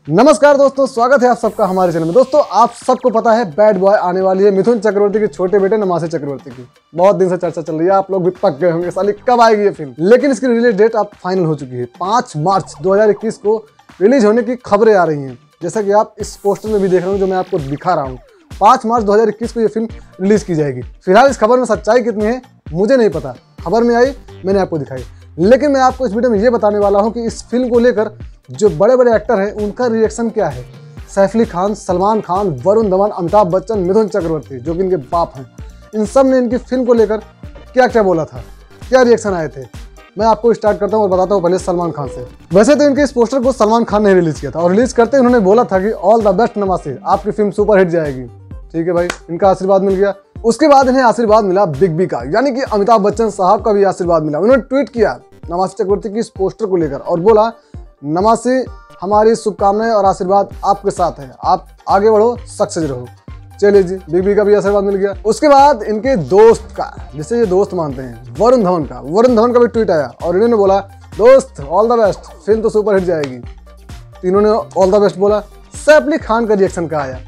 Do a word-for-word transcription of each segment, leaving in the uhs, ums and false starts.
नमस्कार दोस्तों, स्वागत है आप सबका हमारे चैनल में। दोस्तों, आप सबको पता है बैड बॉय आने वाली है मिथुन चक्रवर्ती के छोटे बेटे नमासी चक्रवर्ती की। बहुत दिन से चर्चा चल रही है, आप लोग भी पक गए होंगे साली कब आएगी ये फिल्म। लेकिन इसकी रिलीज डेट अब फाइनल हो चुकी है। पाँच मार्च दो हज़ार इक्कीस को रिलीज होने की खबरें आ रही हैं, जैसा कि आप इस पोस्टर में भी देख रहे हो जो मैं आपको दिखा रहा हूँ। पाँच मार्च दो हज़ार इक्कीस को ये फिल्म रिलीज की जाएगी। फिलहाल इस खबर में सच्चाई कितनी है मुझे नहीं पता, खबर में आई मैंने आपको दिखाई। लेकिन मैं आपको इस वीडियो में ये बताने वाला हूँ कि इस फिल्म को लेकर जो बड़े बड़े एक्टर हैं उनका रिएक्शन क्या है। सैफ अली खान, सलमान खान, वरुण धवन, अमिताभ बच्चन, मिथुन चक्रवर्ती जो कि इनके बाप हैं, इन सब ने इनकी फिल्म को लेकर क्या क्या बोला था, क्या रिएक्शन आए थे। मैं आपको स्टार्ट करता हूँ और बताता हूँ पहले सलमान खान से। वैसे तो इनके इस पोस्टर को सलमान खान ने रिलीज किया था और रिलीज करते उन्होंने बोला था कि ऑल द बेस्ट नमासी, आपकी फिल्म सुपर हिट जाएगी। ठीक है भाई, इनका आशीर्वाद मिल गया। उसके बाद इन्हें आशीर्वाद मिला बिग बी का, यानी कि अमिताभ बच्चन साहब का भी आशीर्वाद मिला। उन्होंने ट्वीट किया नमासी चक्रवर्ती की इस पोस्टर को लेकर और बोला, नमासी हमारी शुभकामनाएं और आशीर्वाद आपके साथ है, आप आगे बढ़ो, सक्सेस रहो। चलिए जी, बिग बी का भी आशीर्वाद मिल गया। उसके बाद इनके दोस्त का, जिसे ये दोस्त मानते हैं, वरुण धवन का वरुण धवन का भी ट्वीट आया और इन्होंने बोला, दोस्त ऑल द बेस्ट, फिल्म तो सुपर हिट जाएगी। तीनों ने ऑल द बेस्ट बोला। सैफ अली खान का रिएक्शन का आया,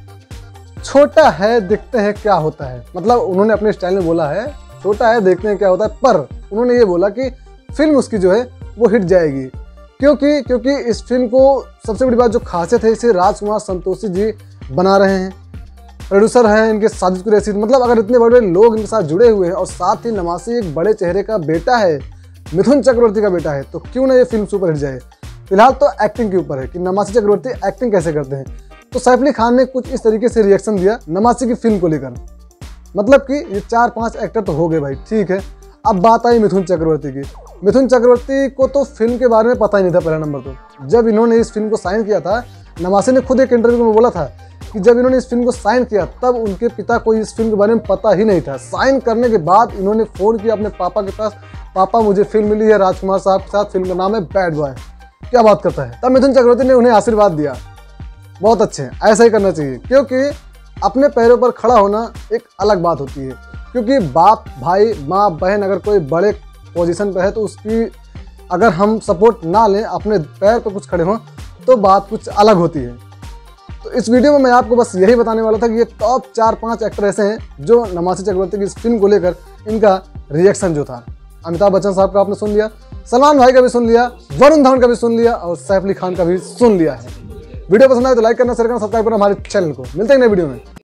छोटा है देखते हैं क्या होता है। मतलब उन्होंने अपने स्टाइल में बोला है छोटा है देखते हैं क्या होता है, पर उन्होंने ये बोला कि फिल्म उसकी जो है वो हिट जाएगी। क्योंकि क्योंकि इस फिल्म को सबसे बड़ी बात जो खासियत है, इसे राजकुमार संतोषी जी बना रहे हैं, प्रोड्यूसर हैं इनके साजिद कुरैशी। मतलब अगर इतने बड़े लोग इनके साथ जुड़े हुए हैं और साथ ही नमासी एक बड़े चेहरे का बेटा है, मिथुन चक्रवर्ती का बेटा है, तो क्यों ना ये फिल्म सुपर हिट जाए। फिलहाल तो एक्टिंग के ऊपर है कि नमासी चक्रवर्ती एक्टिंग कैसे करते हैं। तो सैफ अली खान ने कुछ इस तरीके से रिएक्शन दिया नमासी की फिल्म को लेकर। मतलब कि ये चार पांच एक्टर तो हो गए भाई, ठीक है। अब बात आई मिथुन चक्रवर्ती की। मिथुन चक्रवर्ती को तो फिल्म के बारे में पता ही नहीं था। पहला नंबर तो जब इन्होंने इस फिल्म को साइन किया था, नमासी ने खुद एक इंटरव्यू में बोला था कि जब इन्होंने इस फिल्म को साइन किया तब उनके पिता को इस फिल्म के बारे में पता ही नहीं था। साइन करने के बाद इन्होंने फ़ोन किया अपने पापा के पास, पापा मुझे फिल्म मिली है राजकुमार साहब के साथ, फिल्म का नाम है बैड बॉय, क्या बात करता है। तब मिथुन चक्रवर्ती ने उन्हें आशीर्वाद दिया, बहुत अच्छे हैं, ऐसा ही करना चाहिए। क्योंकि अपने पैरों पर खड़ा होना एक अलग बात होती है। क्योंकि बाप, भाई, माँ, बहन अगर कोई बड़े पोजीशन पर है तो उसकी अगर हम सपोर्ट ना लें, अपने पैर पर कुछ खड़े हों, तो बात कुछ अलग होती है। तो इस वीडियो में मैं आपको बस यही बताने वाला था कि ये टॉप चार पांच एक्टर ऐसे हैं जो नमासी चक्रवर्ती की इस फिल्म को लेकर इनका रिएक्शन जो था। अमिताभ बच्चन साहब का आपने सुन लिया, सलमान भाई का भी सुन लिया, वरुण धवन का भी सुन लिया और सैफ अली खान का भी सुन लिया है। वीडियो पसंद आए तो लाइक करना, शेयर करना, सब्सक्राइब करना हमारे चैनल को। मिलते हैं नए वीडियो में।